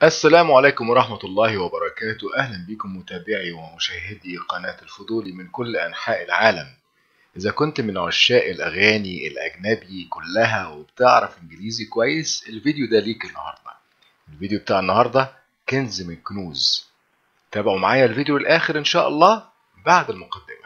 السلام عليكم ورحمة الله وبركاته. أهلا بكم متابعي ومشاهدي قناة الفضولي من كل أنحاء العالم. إذا كنت من عشاق الأغاني الأجنبي كلها وبتعرف إنجليزي كويس، الفيديو ده ليك النهاردة. الفيديو بتاع النهاردة كنز من كنوز. تابعوا معايا الفيديو الآخر إن شاء الله بعد المقدمة.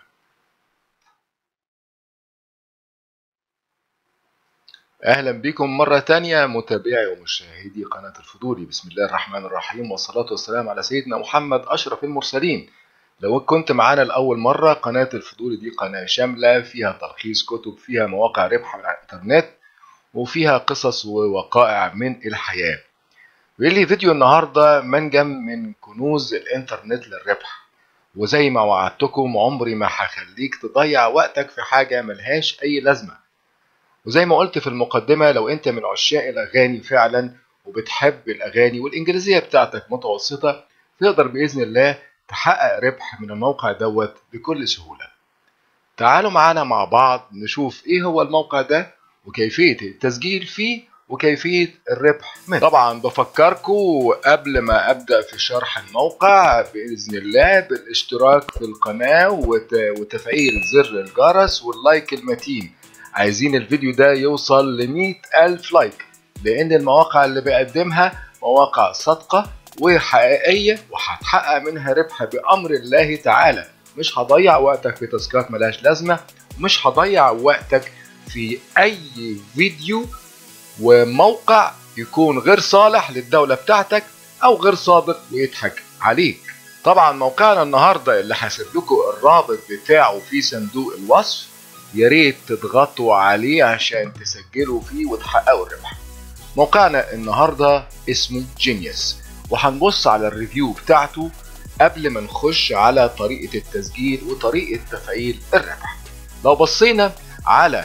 أهلا بكم مرة تانية متابعي ومشاهدي قناة الفضولي. بسم الله الرحمن الرحيم، والصلاة والسلام على سيدنا محمد أشرف المرسلين. لو كنت معانا لأول مرة، قناة الفضولي دي قناة شاملة فيها تلخيص كتب، فيها مواقع ربح من على الإنترنت، وفيها قصص ووقائع من الحياة. واللي فيديو النهاردة منجم من كنوز الإنترنت للربح. وزي ما وعدتكم، عمري ما هخليك تضيع وقتك في حاجة ملهاش أي لازمة. وزي ما قلت في المقدمة، لو انت من عشاق الأغاني فعلا وبتحب الأغاني والإنجليزية بتاعتك متوسطة، تقدر بإذن الله تحقق ربح من الموقع دوت بكل سهولة. تعالوا معانا مع بعض نشوف ايه هو الموقع ده وكيفية التسجيل فيه وكيفية الربح منه. طبعا بفكركم قبل ما أبدأ في شرح الموقع بإذن الله بالاشتراك في القناة وتفعيل زر الجرس واللايك المتين. عايزين الفيديو ده يوصل ل100,000 لايك، لأن المواقع اللي بقدمها مواقع صادقة وحقيقية وهتحقق منها ربح بأمر الله تعالى. مش هضيع وقتك في تاسكات ملهاش لازمة، ومش هضيع وقتك في أي فيديو وموقع يكون غير صالح للدولة بتاعتك أو غير صادق ويضحك عليك. طبعا موقعنا النهاردة اللي هسيب لكم الرابط بتاعه في صندوق الوصف، يا ريت تضغطوا عليه عشان تسجلوا فيه وتحققوا الربح. موقعنا النهاردة اسمه جينيوس، وهنبص على الريفيو بتاعته قبل ما نخش على طريقة التسجيل وطريقة تفعيل الربح. لو بصينا على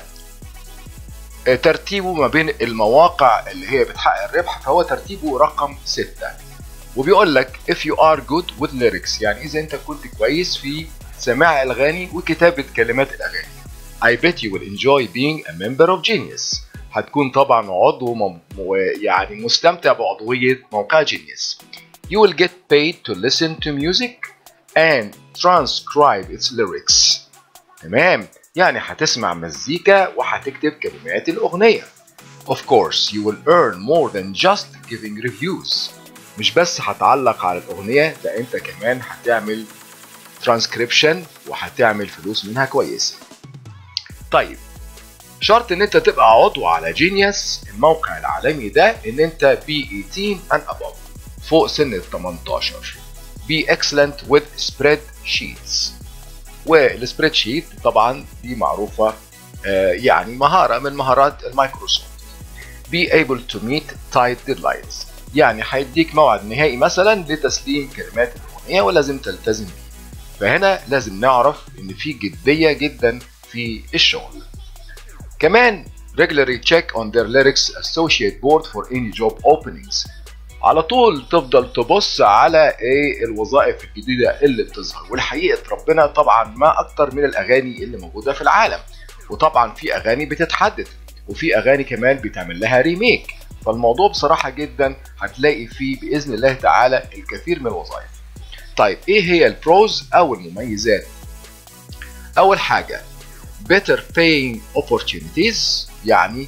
ترتيبه ما بين المواقع اللي هي بتحقق الربح، فهو ترتيبه رقم 6، وبيقول لك if you are good with lyrics، يعني إذا أنت كنت كويس في سماع الأغاني وكتابة كلمات الأغاني. I bet you will enjoy being a member of Genius. هتكون طبعا عضو يعني مستمتع بعضوية موقع جينيوس. You will get paid to listen to music and transcribe its lyrics. تمام، يعني هتسمع مزيكا وهتكتب كلمات الأغنية. Of course you will earn more than just giving reviews. مش بس هتعلق على الأغنية، ده أنت كمان هتعمل transcription وهتعمل فلوس منها كويسة. طيب، شرط ان انت تبقى عضو على جينيوس الموقع العالمي ده ان انت be 18 and above، فوق سن ال 18. be excellent with spreadsheets، والسبريد شيت طبعا دي معروفة يعني مهارة من مهارات المايكروسوفت. be able to meet tight deadlines، يعني هيديك موعد نهائي مثلا لتسليم كلمات الأغنية ولازم تلتزم بيه. فهنا لازم نعرف ان في جدية جدا في الشغل. كمان regularly check on their lyrics associate board for any job openings، على طول تفضل تبص على ايه الوظائف الجديدة اللي بتظهر. والحقيقة ربنا طبعا ما اكتر من الاغاني اللي موجودة في العالم، وطبعا في اغاني بتتحدث وفي اغاني كمان بيتعمل لها ريميك. فالموضوع بصراحة جدا هتلاقي فيه بإذن الله تعالى الكثير من الوظائف. طيب ايه هي البروز او المميزات؟ اول حاجة better paying opportunities، يعني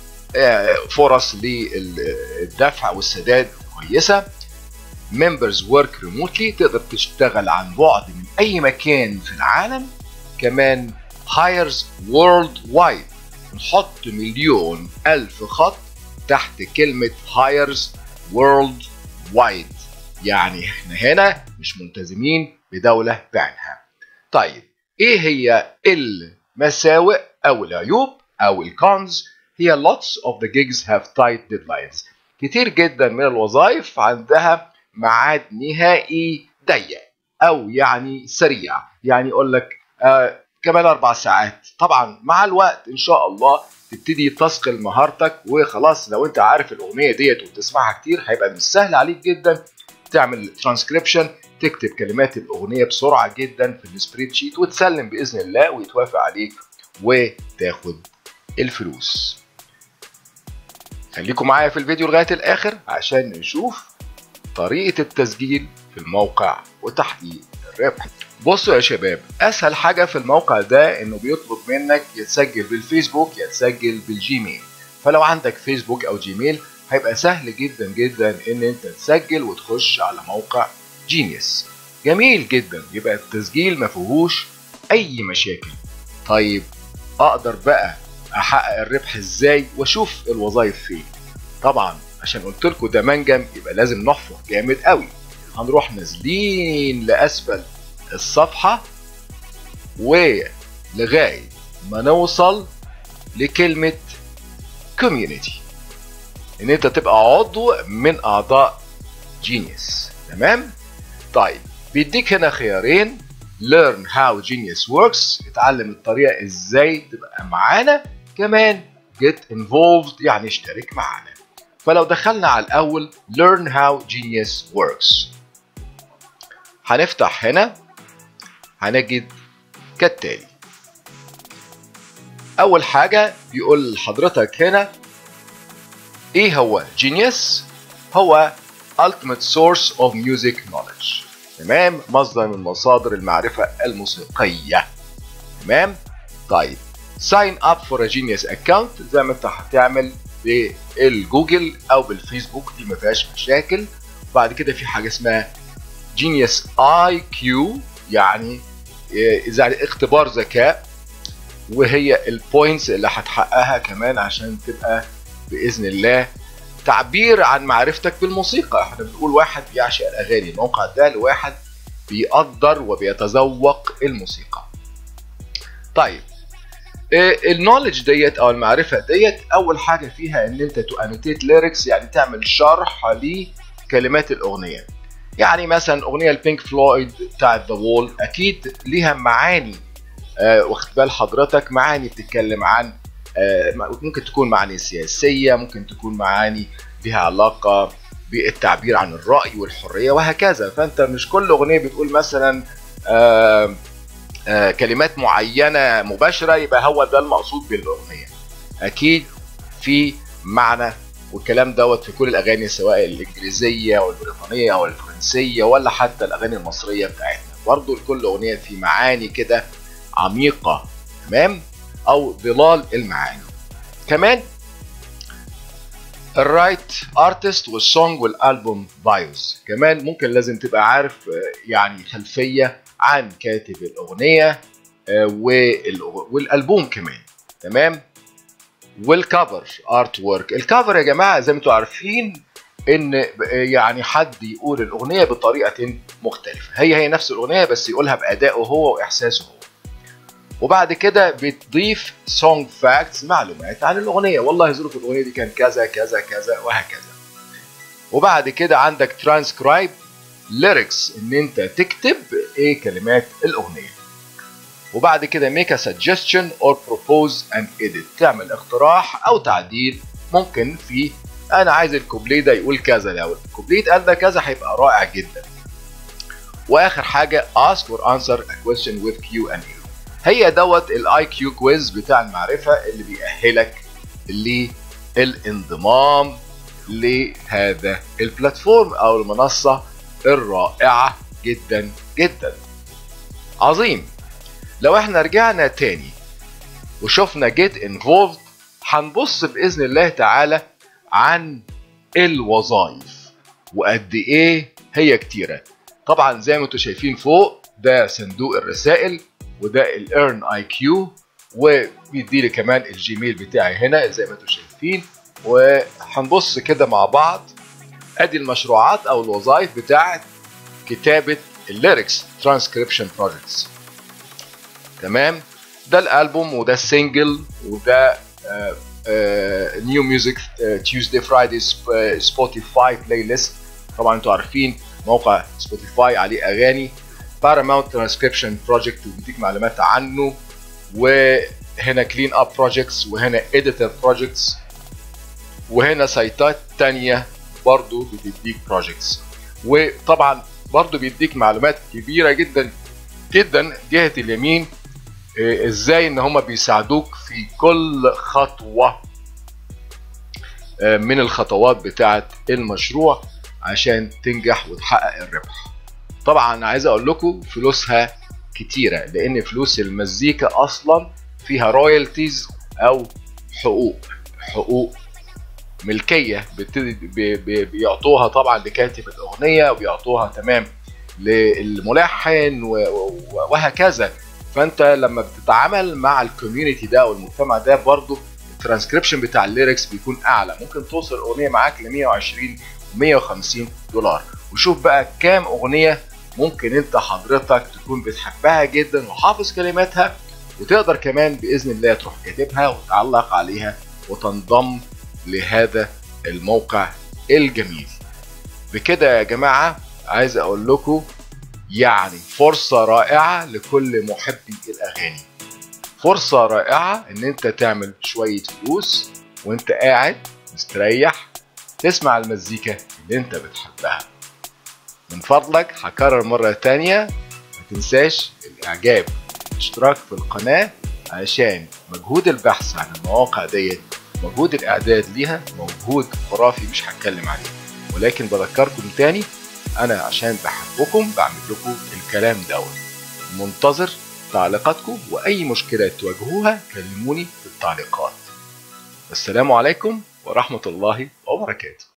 فرص للدفع والسداد كويسة. members work remotely، تقدر تشتغل عن بعد من أي مكان في العالم. كمان hires worldwide، نحط 1,000,000 خط تحت كلمة hires worldwide، يعني احنا هنا مش ملتزمين بدولة بعينها. طيب ايه هي المساوئ او العيوب او الكونز؟ هي lots of the gigs have tight deadlines، كتير جدا من الوظائف عندها ميعاد نهائي ضيق او يعني سريع، يعني يقول لك كمان 4 ساعات. طبعا مع الوقت ان شاء الله تبتدي تثقل مهارتك وخلاص، لو انت عارف الاغنيه ديت وبتسمعها كتير هيبقى من السهل عليك جدا تعمل ترانسكريبشن، تكتب كلمات الأغنية بسرعة جدا في السبريد شيت وتسلم بإذن الله ويتوافق عليك وتاخد الفلوس. خليكم معايا في الفيديو لغاية الآخر عشان نشوف طريقة التسجيل في الموقع وتحقيق الربح. بصوا يا شباب، اسهل حاجة في الموقع ده انه بيطلب منك يتسجل بالفيسبوك يتسجل بالجيميل. فلو عندك فيسبوك او جيميل هيبقى سهل جدا جدا ان انت تسجل وتخش على موقع جينيوس. جميل جدا، يبقى التسجيل ما فيهوش اي مشاكل. طيب اقدر بقى احقق الربح ازاي واشوف الوظائف فين؟ طبعا عشان قلت لكم ده منجم يبقى لازم نحفر جامد قوي. هنروح نازلين لاسفل الصفحة ولغاية ما نوصل لكلمة community، ان انت تبقى عضو من اعضاء جينيوس. تمام؟ طيب بيديك هنا خيارين: learn how genius works، اتعلم الطريقة ازاي تبقى معانا، كمان get involved يعني اشترك معانا. فلو دخلنا على الاول learn how genius works، هنفتح هنا هنجد كالتالي. اول حاجة بيقول لحضرتك هنا ايه هو جينيوس؟ هو ultimate source of music knowledge. تمام؟ مصدر من مصادر المعرفة الموسيقية. تمام؟ طيب sign up for a genius account زي ما انت هتعمل بالجوجل او بالفيسبوك، دي ما فيهاش مشاكل. بعد كده في حاجة اسمها جينيوس IQ، يعني اختبار ذكاء، وهي البوينتس اللي هتحققها كمان عشان تبقى باذن الله تعبير عن معرفتك بالموسيقى. احنا بنقول واحد بيعشق الاغاني، الموقع ده لواحد بيقدر وبيتذوق الموسيقى. طيب النولج ديت او المعرفه ديت اول حاجه فيها ان انت تانوتيت ليركس، يعني تعمل شرح لكلمات الاغنيه. يعني مثلا اغنيه البينك فلويد بتاعت ذا وول اكيد ليها معاني، واخد بال حضرتك، معاني بتتكلم عن ممكن تكون معاني سياسيه، ممكن تكون معاني ليها علاقه بالتعبير عن الراي والحريه وهكذا. فانت مش كل اغنيه بتقول مثلا كلمات معينه مباشره يبقى هو ده المقصود بالاغنيه. اكيد في معنى، والكلام دوت في كل الاغاني سواء الانجليزيه او البريطانيه او الفرنسيه ولا حتى الاغاني المصريه بتاعتنا، برضو لكل اغنيه في معاني كده عميقه. تمام؟ او ظلال المعاني. كمان الرايت ارتست والسونج والالبوم بايوز، كمان ممكن لازم تبقى عارف يعني خلفيه عن كاتب الاغنيه والالبوم كمان. تمام؟ والكفر ارت وورك. الكفر يا جماعه زي ما انتم عارفين ان يعني حد يقول الاغنيه بطريقه مختلفه، هي نفس الاغنيه بس يقولها بادائه هو واحساسه هو. وبعد كده بتضيف سونج فاكتس، معلومات عن الاغنيه، والله ظروف الاغنيه دي كان كذا كذا كذا وهكذا. وبعد كده عندك ترانسكرايب ليركس، ان انت تكتب ايه كلمات الاغنيه. وبعد كده make a suggestion or propose and edit، تعمل اقتراح او تعديل. ممكن في انا عايز الكوبليه ده يقول كذا، لو الكوبليه اتقال ده كذا هيبقى رائع جدا. واخر حاجه ask or answer a question with Q&A، هي دوت الاي كيو كويز بتاع المعرفه اللي بيأهلك للانضمام لهذا البلاتفورم او المنصه الرائعه جدا جدا. عظيم. لو احنا رجعنا تاني وشفنا جيت انفولد، هنبص باذن الله تعالى عن الوظائف وقد ايه هي كتيره. طبعا زي ما انتم شايفين فوق ده صندوق الرسائل، وده الارن اي كيو، وبيدي لي كمان الجيميل بتاعي هنا زي ما انتم شايفين. وهنبص كده مع بعض، ادي المشروعات او الوظائف بتاعت كتابه الليركس ترانسكريبشن بروجكتس. تمام؟ ده الالبوم وده السنجل وده نيو ميوزك تيوزداي فرايداي سبوتيفاي بلاي ليست. طبعا انتوا عارفين موقع سبوتيفاي عليه اغاني. باراماونت ترانسكريبشن بروجكت وبيديك معلومات عنه، وهنا كلين اب بروجكتس، وهنا اديتور بروجكتس، وهنا سايتات تانية برضو بتديك بروجكتس. وطبعا برضو بيديك معلومات كبيرة جدا جدا جهة اليمين، ازاي ان هما بيساعدوك في كل خطوة من الخطوات بتاعة المشروع عشان تنجح وتحقق الربح. طبعا عايز اقول لكم فلوسها كتيرة، لان فلوس المزيكا اصلا فيها رويالتيز او حقوق ملكية بيعطوها طبعا لكاتب الاغنية، وبيعطوها تمام للملحن وهكذا. فانت لما بتتعامل مع الكوميونتي ده او المجتمع ده برضو الترانسكريبشن بتاع الليركس بيكون اعلى، ممكن توصل الاغنيه معاك ل 120 150 دولار. وشوف بقى كام اغنيه ممكن انت حضرتك تكون بتحبها جدا وحافظ كلماتها، وتقدر كمان باذن الله تروح كاتبها وتعلق عليها وتنضم لهذا الموقع الجميل. بكده يا جماعه عايز اقول لكم يعني فرصة رائعة لكل محبي الأغاني، فرصة رائعة إن أنت تعمل شوية فلوس وأنت قاعد مستريح تسمع المزيكا اللي أنت بتحبها. من فضلك هكرر مرة تانية، ما تنساش الإعجاب والاشتراك في القناة، عشان مجهود البحث عن المواقع ديت، مجهود الإعداد ليها مجهود خرافي مش هتكلم عليه. ولكن بذكركم تاني، انا عشان بحبكم بعمل لكم الكلام دوت. منتظر تعليقاتكم، واي مشكلة تواجهوها كلموني في التعليقات. السلام عليكم ورحمة الله وبركاته.